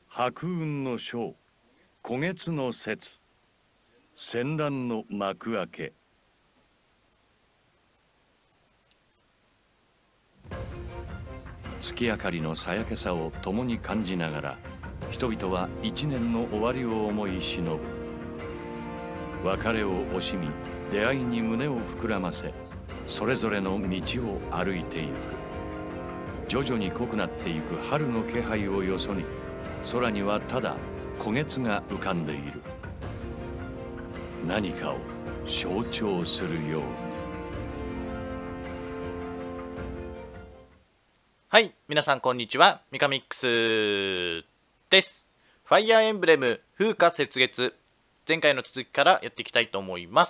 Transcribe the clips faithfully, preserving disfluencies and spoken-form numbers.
白雲の章、古月の節、戦乱の幕開け。月明かりのさやけさを共に感じながら、人々は一年の終わりを思い忍ぶ。別れを惜しみ、出会いに胸を膨らませ、それぞれの道を歩いていく。徐々に濃くなっていく春の気配をよそに、空にはただ古月が浮かんでいる。何かを象徴するように。 はい、皆さんこんにちは。ミカミックスです。ファイアーエンブレム風花雪月、前回の続きからやっていきたいと思います。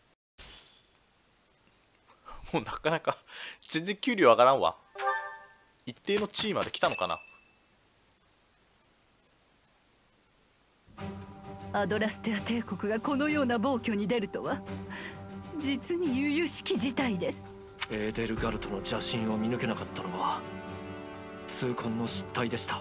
もうなかなか全然給料上がらんわ。一定の地位まで来たのかな。 アドラステア帝国がこのような暴挙に出るとは、実に由々しき事態です。 エーデルガルトの邪神を見抜けなかったのは痛恨の失態でした。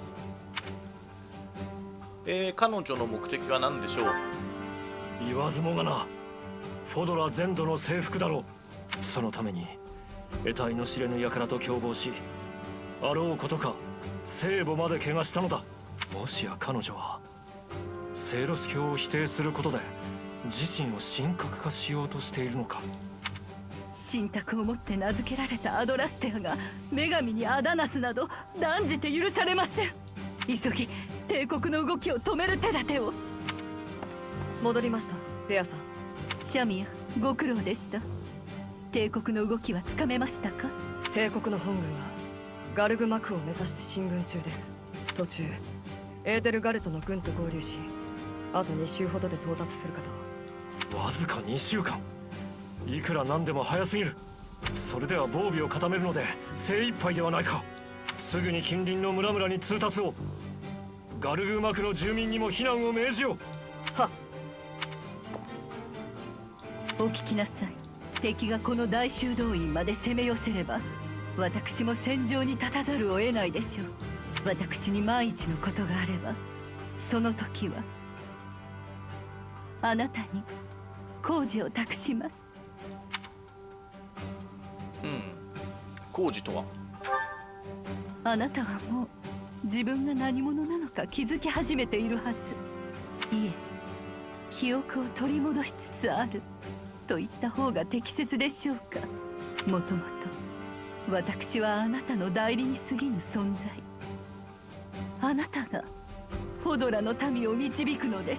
えー、彼女の目的は何でしょう。 言わずもがな、フォドラ全土の征服だろう。そのために得体の知れぬ輩と共謀し、あろうことか聖母まで怪我したのだ。もしや彼女はセイロス教を否定することで自身を神格化しようとしているのか。 神託をもって名付けられたアドラステアが女神にアダナスなど断じて許されません。急ぎ帝国の動きを止める手立てを。 戻りました、レアさん。 シャミア、ご苦労でした。帝国の動きはつかめましたか。 帝国の本軍はガルグマクを目指して進軍中です。途中エーデルガルトの軍と合流し、あとに週ほどで到達するかと。 わずかにしゅうかん、いくらなんでも早すぎる。それでは防備を固めるので精一杯ではないか。すぐに近隣の村々に通達を。ガルグーマクの住民にも避難を命じよう。 はっ。 お聞きなさい。敵がこの大修道院まで攻め寄せれば、私も戦場に立たざるを得ないでしょう。私に万一のことがあれば、その時はあなたに工事を託します。 うん、工事とは。 あなたはもう自分が何者なのか気づき始めているはず。いえ、記憶を取り戻しつつあると言った方が適切でしょうか。もともと私はあなたの代理に過ぎぬ存在。あなたがフォドラの民を導くのです。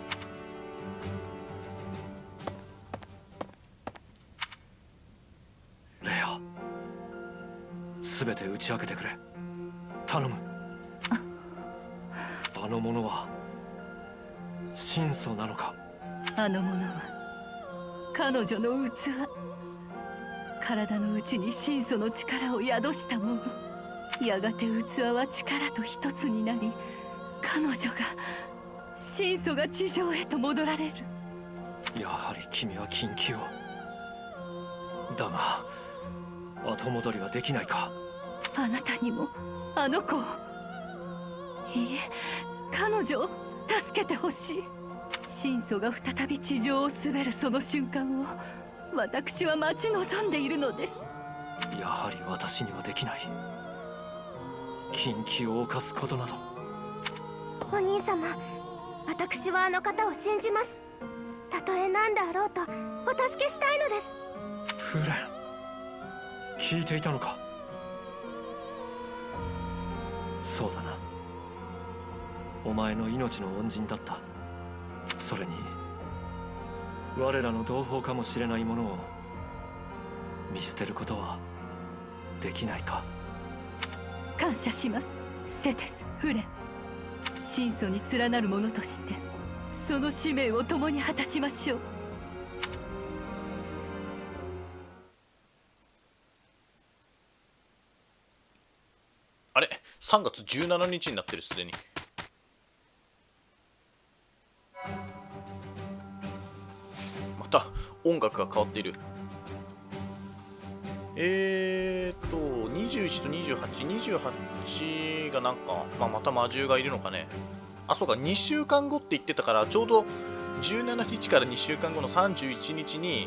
レア、全て打ち明けてくれ。頼む。あの者は神祖なのか。 あの者は彼女の器。体の内に神祖の力を宿したもの。やがて器は力と一つになり、彼女が神祖が地上へと戻られる。 やはり君は禁忌を。だが後戻りはできないか。 あなたにもあの子を。いいえ、彼女を助けてほしい。神祖が再び地上を滑るその瞬間を私は待ち望んでいるのです。 やはり私にはできない。禁忌を犯すことなど。 お兄様、私はあの方を信じます。たとえ何であろうとお助けしたいのです。 フレン、聞いていたのか。そうだな、お前の命の恩人だった。それに我らの同胞かもしれないものを見捨てることはできないか。 感謝します、セテス・フレン。神祖に連なる者としてその使命を共に果たしましょう。 あれ、さんがつじゅうしちにちになってる。すでに。また音楽が変わっている。 えーっとにじゅういちとにじゅうはち、にじゅうはちがなんか、まあ、また魔獣がいるのかね。あ、そうか、にしゅうかんごって言ってたから、ちょうどじゅうしちにちからにしゅうかんごのさんじゅういちにちに、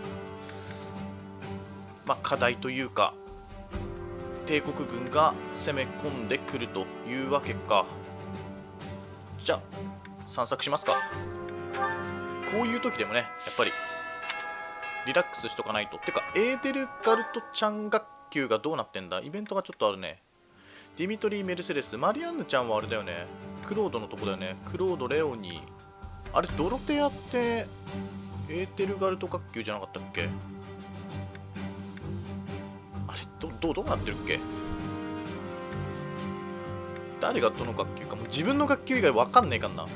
まあ、課題というか帝国軍が攻め込んでくるというわけか。じゃあ散策しますか。こういう時でもね、やっぱりリラックスしとかないと。てかエーデルガルトちゃん学級がどうなってんだ。イベントがちょっとあるね。ディミトリー・メルセデス、マリアンヌちゃんはあれだよね、クロードのとこだよね。クロード、レオニー、あれドロテアってエーテルガルト学級じゃなかったっけ。あれどどどうなってるっけ。誰がどの学級かもう自分の学級以外わかんねえかんな。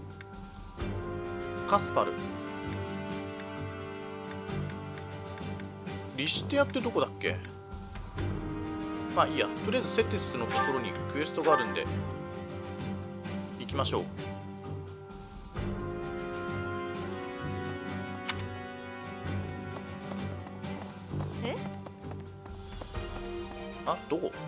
カスパル、リシテアってどこだっけ。まあいいや、とりあえずセティスのところにクエストがあるんで行きましょう。 え？ あ、どこ？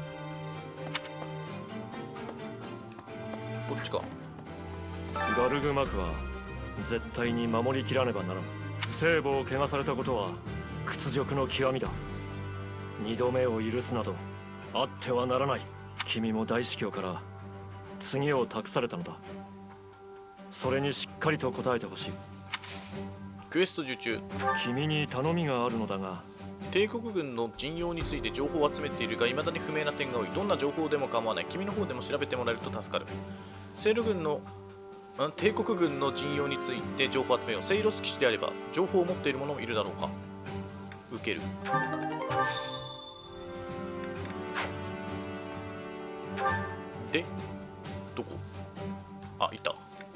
こっちか。 ガルグマクは絶対に守りきらねばならん。聖母を汚されたことは屈辱の極みだ。二度目を許すなどあってはならない。君も大司教から次を託されたのだ。それにしっかりと答えてほしい。 クエスト受注。 君に頼みがあるのだが、 帝国軍の陣容について情報を集めているが未だに不明な点が多い。どんな情報でも構わない。君の方でも調べてもらえると助かる。セイロ軍のん帝国軍の陣容について情報を集めよう。セイロス騎士であれば情報を持っている者もいるだろうか。受ける。でどこ。あ、いた。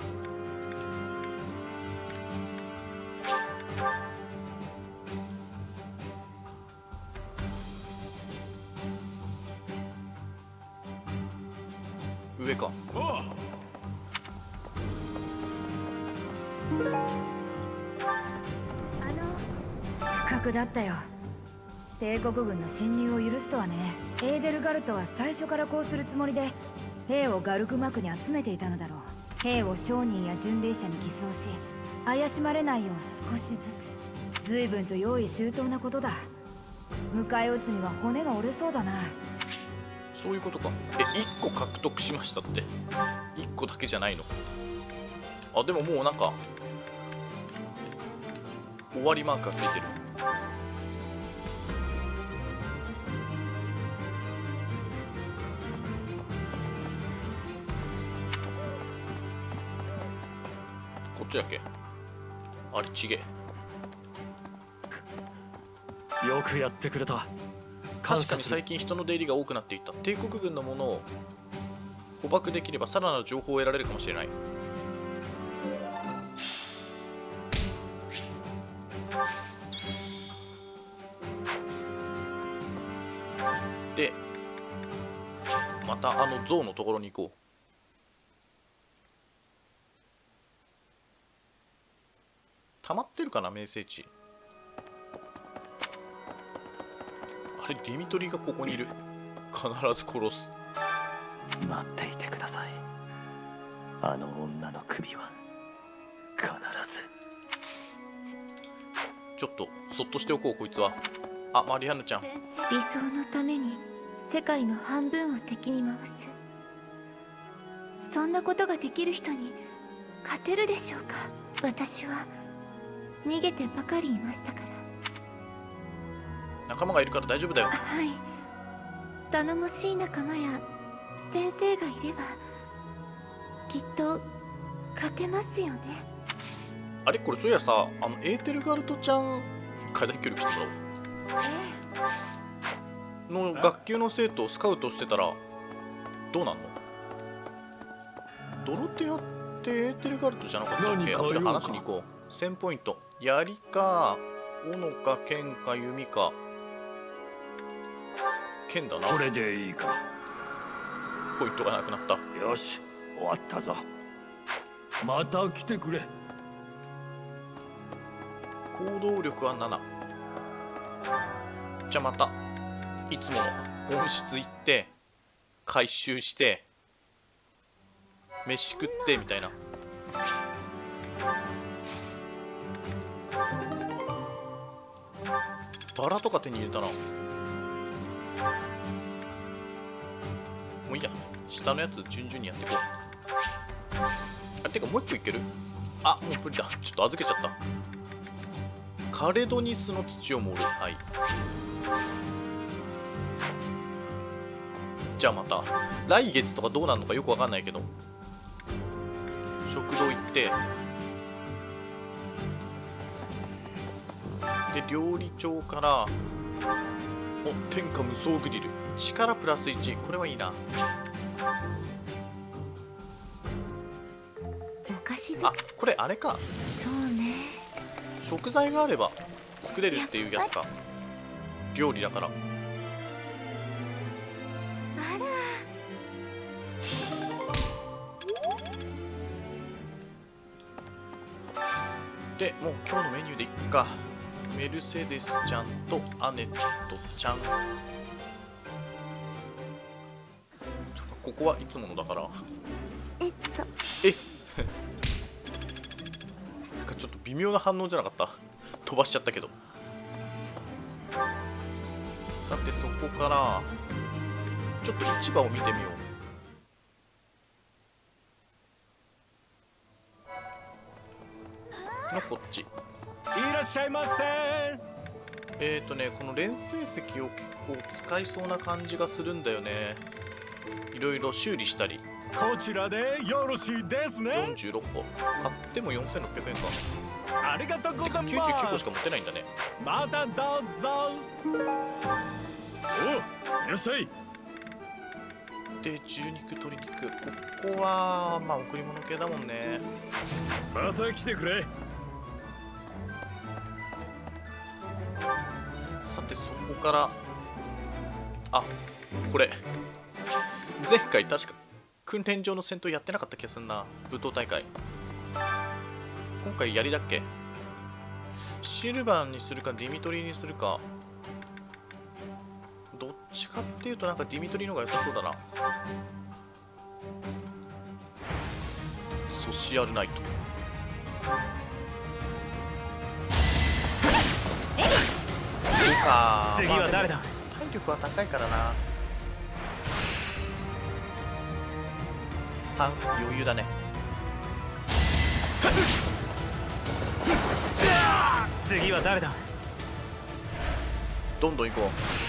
上か。 あの不覚だったよ。帝国軍の侵入を許すとはね。エーデルガルトは最初からこうするつもりで兵をガルグマクに集めていたのだろう。兵を商人や巡礼者に偽装し怪しまれないよう少しずつ。随分と用意周到なことだ。迎え撃つには骨が折れそうだな。 そういうことか。え、いっこ獲得しましたって。いっこだけじゃないの。あ、でももうなんか終わりマークがついてる。こっちだっけ。あれちげえ。 よくやってくれた。感確かに謝する。 最近人の出入りが多くなっていった。帝国軍のものを捕獲できればさらなる情報を得られるかもしれない。でまたあの像のところに行こう。溜まってるかな、名声値。あれ、ディミトリーがここにいる。必ず殺す。 待っていてください。あの女の首は必ず。 ちょっとそっとしておこう、こいつは。あ、マリアンヌちゃん。 理想のために世界の半分を敵に回す。そんなことができる人に勝てるでしょうか。私は逃げてばかりいましたから。 仲間がいるから大丈夫だよ。 はい、頼もしい仲間や先生がいればきっと勝てますよね。 あれ、これそういやさ、あのエーテルガルトちゃん課題協力してもらおうの学級の生徒をスカウトしてたらどうなんの。ドロテアってエーテルガルトじゃなかったっけ。後で話しに行こう。せんポイント。槍か斧か剣か弓か。剣だな。 これでいいか。 ポイントがなくなった。 よし、終わったぞ。また来てくれ。 行動力はなな。じゃあまた。 いつもの温室行って回収して飯食ってみたいな。バラとか手に入れたな。もういいや、下のやつ順々にやっていこう。あ、てかもう一個いける？あ、もう無理だ。ちょっと預けちゃった。カレドニスの土を盛る。はい。じゃあまた来月とかどうなるのかよくわかんないけど、食堂行ってで料理長からお天下無双グリル力プラスいち、これはいいな。 お菓子あ、これあれか、 そうね、 食材があれば作れるっていうやつか。料理だから。 あらでもう今日のメニューでいっか。メルセデスちゃんとアネットちゃん。ちょここはいつものだから。 えっとえなんかちょっと微妙な反応じゃなかった。飛ばしちゃったけど。さてそこからちょっと市場を見てみよう。のこっち。 いらっしゃいませ。 えーとね、この連成石を結構使いそうな感じがするんだよね。いろいろ修理したり。 こちらでよろしいですね。 よんじゅうろっこ買ってもよんせんろっぴゃくえんか。 ありがとうございます。 きゅうじゅうきゅうこしか持ってないんだね。 またどうぞ。お、いらっしゃい。 で、牛肉、鶏肉。ここはまあ贈り物系だもんね。 また来てくれ。 さてそこから、あ、これ前回確か訓練場の戦闘やってなかった気がするな。武闘大会今回やりだっけ。シルバーにするかディミトリーにするか、どっちかっていうとなんかディミトリーの方が良さそうだな。ソシアルナイト。そうか、 次は誰だ。 まあ体力は高いからな。さん余裕だね。 次は誰だ。 どんどん行こ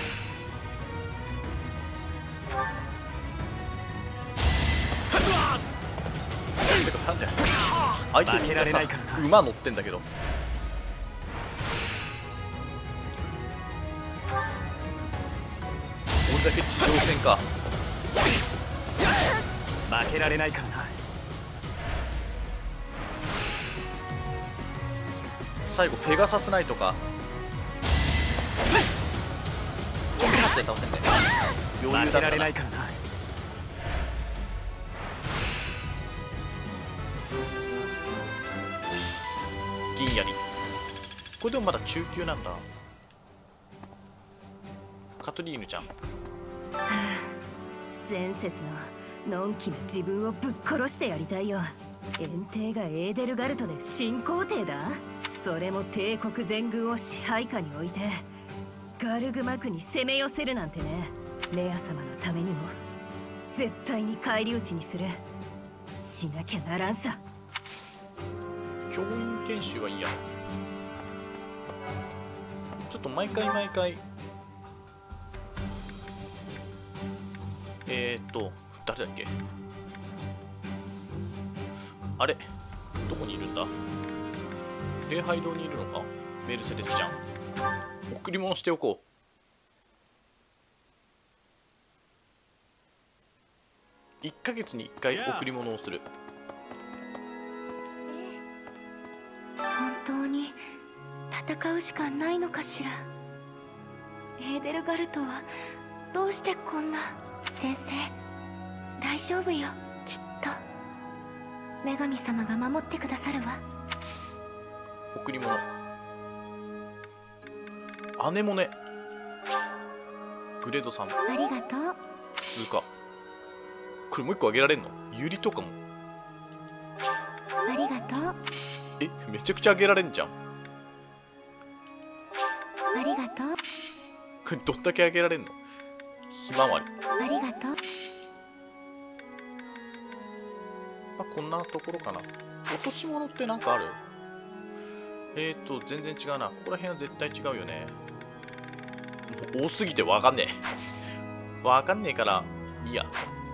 う。てかなんで相手みん負けられなないからな。 さ馬乗ってんだけど。俺だけ地上戦か。 負けられないからな。 最後ペガサスナイトか。どうやって倒せんね。余裕だからな。 負けられないからな。 銀槍。これでもまだ中級なんだ。カトリーヌちゃん。 前節ののんきな自分をぶっ殺してやりたいよ。遠征がエーデルガルトで新皇帝だ。それも帝国全軍を支配下に置いてガルグマクに攻め寄せるなんてね。レア様のためにも絶対に返り討ちにする。しなきゃならんさ。 教員研修はいいや。ちょっと毎回毎回えーっと誰だっけ。あれどこにいるんだ。礼拝堂にいるのか。メルセデスちゃん贈り物しておこう。いっかげつにいっかい贈り物をする。 本当に戦うしかないのかしら。エーデルガルトはどうしてこんな。先生、大丈夫よ、きっと。女神様が守ってくださるわ。 贈り物アネモネ。 グレードさん。 ありがとう。 普通か。これもう一個あげられんの？ユリとかも。 ありがとう。 え、めちゃくちゃあげられんじゃん。 ありがとう。 これどんだけあげられんの？ひまわり。 ありがとう。 まあ、こんなところかな。落とし物ってなんかある？えーと、全然違うな。ここら辺は絶対違うよね。もう多すぎてわかんねえ。わかんねえから、いいや。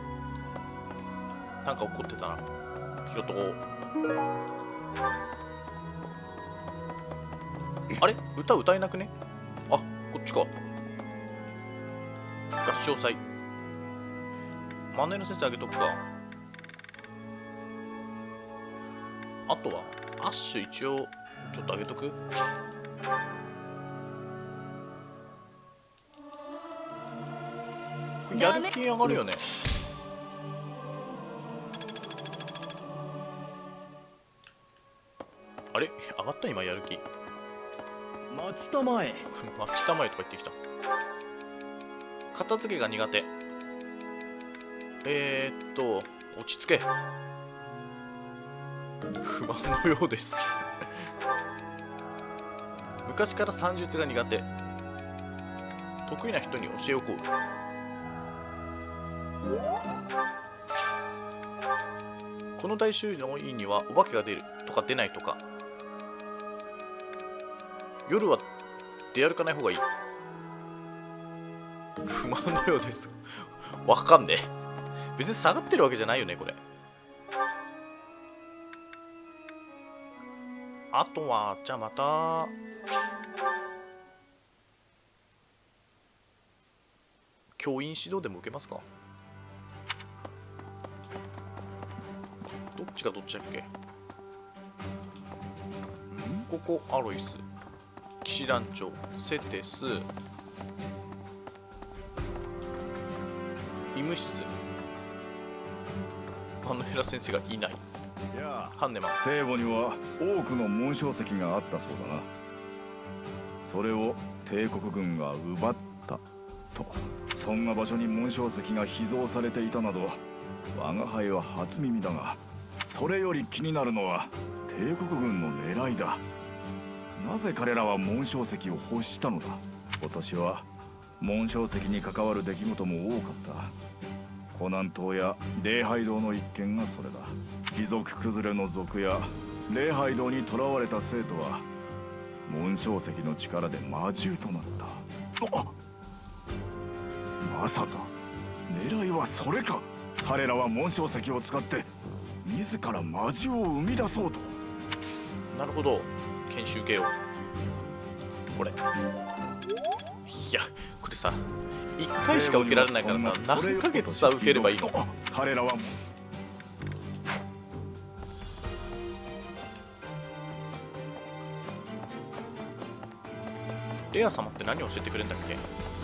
なんか怒ってたな。拾っとこう。あれ？歌歌えなくね？あ、こっちか。合唱祭。マネの先生あげとくか。あとは、アッシュ一応、ちょっとあげとく。やる気上がるよね。あれ上がった今やる気。 待ちたまえ。 待ちたまえとか言ってきた。片付けが苦手。えー、っと、落ち着け。不満のようです。昔から算術が苦手。得意な人に教えおこう。この大修理の院にはお化けが出るとか出ないとか。夜は出歩かない方がいい。不満のようです。わかんねえ。別に下がってるわけじゃないよね、これ。あとは、じゃあまた。教員指導でも受けますか？どっちがどっちだっけ？ここ、アロイス。騎士団長、セテス。医務室。マヌヘラ先生がいない。 いやハンネマン。 聖母には多くの紋章石があったそうだな。それを帝国軍が奪ったと。そんな場所に紋章石が秘蔵されていたなど我が輩は初耳だが、それより気になるのは帝国軍の狙いだ。なぜ彼らは紋章石を欲したのだ。今年は紋章石に関わる出来事も多かった。コナン島や礼拝堂の一件がそれだ。貴族崩れの族や礼拝堂に囚われた生徒は紋章石の力で魔獣となった。あっ、まさか狙いはそれか。彼らは紋章石を使って自ら魔獣を生み出そうと。 なるほど。研修系をこれ。いやこれさいっかいしか受けられないからさ、何ヶ月さ受ければいいの？ 彼らはもうレア様って何を教えてくれんだっけ？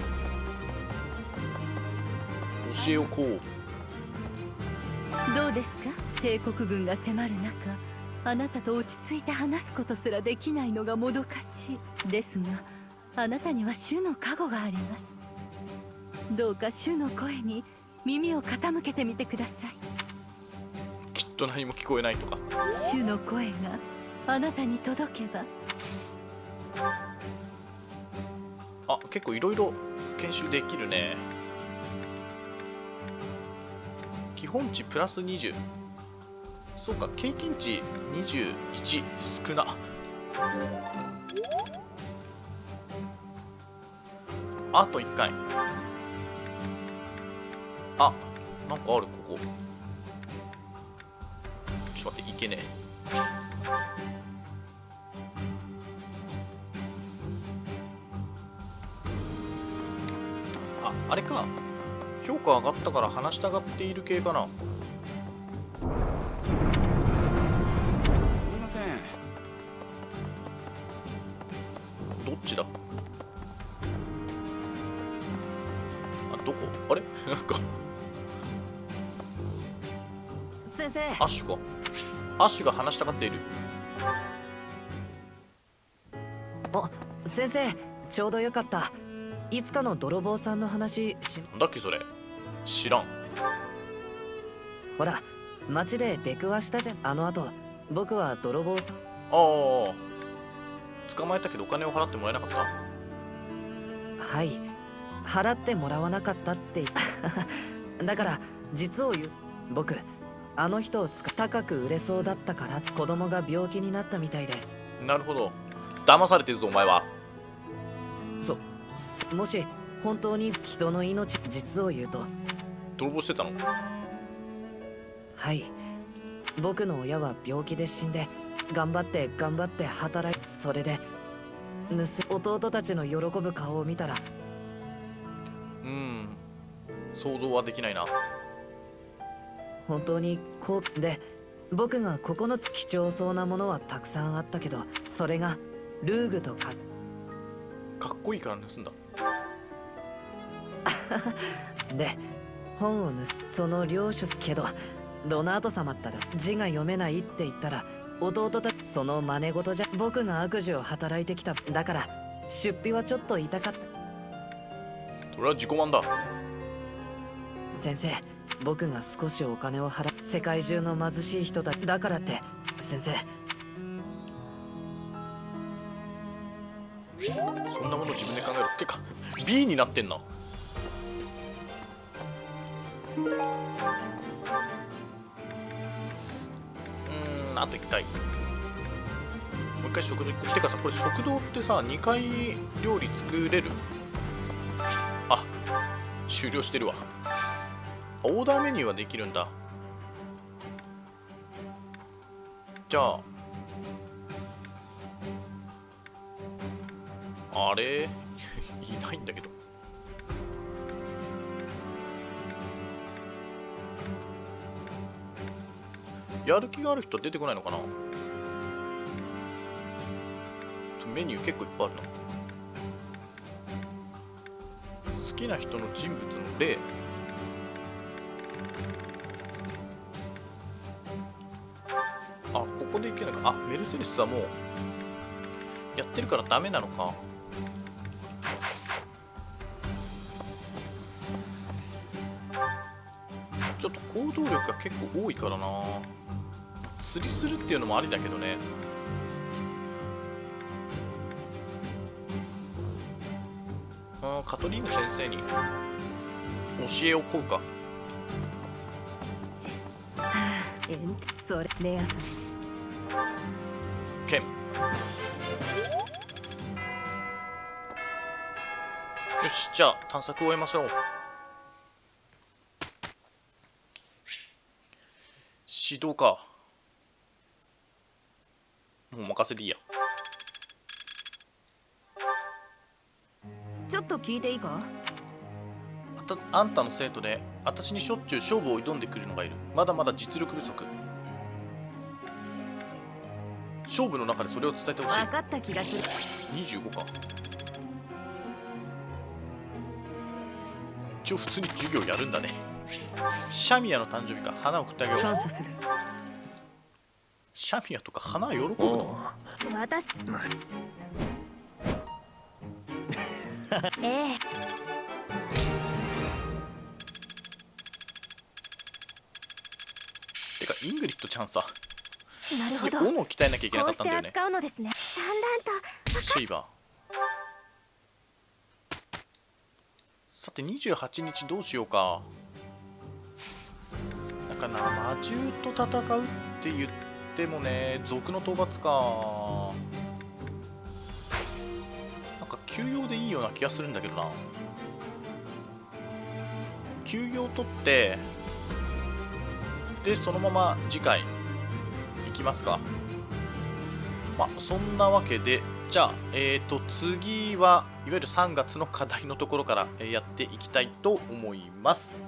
教えをこう。 どうですか？帝国軍が迫る中、あなたと落ち着いて話すことすらできないのがもどかしい。ですがあなたには主の加護があります。どうか主の声に耳を傾けてみてください。 きっと何も聞こえないとか。 主の声があなたに届けば。 あ、結構いろいろ研修できるね。基本値プラスにじゅう。そうか、経験値にじゅういち。少な。あといっかい。あ、なんかある、ここ。ちょっと待って、いけねえ。あ、あれか。評価上がったから話したがっている系かな。 すみません。 どっちだ？あ、どこ？あれなんか先生。 アッシュか。アッシュが話したがっている。 あ、先生、ちょうどよかった。 いつかの泥棒さんの話しなんだっけそれ。知らん。 ほら街で出くわしたじゃん。あの後僕は泥棒さん。 ああ、捕まえたけどお金を払ってもらえなかった。 はい、払ってもらわなかったってだから実を言う、僕あの人を使高く売れそうだったから子供が病気になったみたいで。 なるほど、騙されてるぞお前は。 そもし本当に人の命、実を言うと泥棒してたの？ はい、僕の親は病気で死んで、頑張って頑張って働いて、それで盗弟たちの喜ぶ顔を見たら、 うん、想像はできないな。 本当にこうで、僕がここの貴重そうなものはたくさんあったけど、それがルーグとカズ。 かっこいいから盗んだ。 で本を盗ん、その領主けどロナート様ったら字が読めないって言ったら、弟たちその真似事じゃ。僕が悪事を働いてきた、だから出費はちょっと痛かった。 それは自己満だ。 先生、僕が少しお金を払う、世界中の貧しい人だだからって先生、 そんなもの自分で考えろ。てか ビー になってんな。うーん、あといっかい。もう一回食堂行こう。てかさ、これ食堂ってさ、にかい料理作れる？あ、終了してるわ。オーダーメニューはできるんだ。じゃああれいないんだけど。やる気がある人は出てこないのかな。メニュー結構いっぱいあるな。好きな人の人物の例。あ、ここでいけないか。あ、メルセデスはもうやってるからダメなのか。ちょっと行動力が結構多いからな。釣りするっていうのもありだけどね。あ、カトリーヌ先生に教えを請うか。 えんそれレアさん剣。よし、じゃあ探索を終えましょう。指導か。もう任せでいいや。 ちょっと聞いていいか。 あたあんたの生徒で私にしょっちゅう勝負を挑んでくるのがいる。まだまだ実力不足。勝負の中でそれを伝えてほしい。 分かった気がする。 にじゅうごか。一応普通に授業やるんだね。シャミヤの誕生日か。花を送ってあげよう。 感謝する。 シャミヤとか花喜ぶの？ 私ええ。 てかイングリッドちゃんさ、 なるほど。 斧を鍛えなきゃいけなかったんだよね。 こうして扱うのですね。だんだんとシェイバー。さてにじゅうはちにちどうしようか。なんかな、魔獣と戦うって言ってもね、賊の討伐か。なんか休養でいいような気がするんだけどな。休養取ってでそのまま次回いきますか。まあそんなわけで、じゃあえーと次はいわゆるさんがつの課題のところからやっていきたいと思います。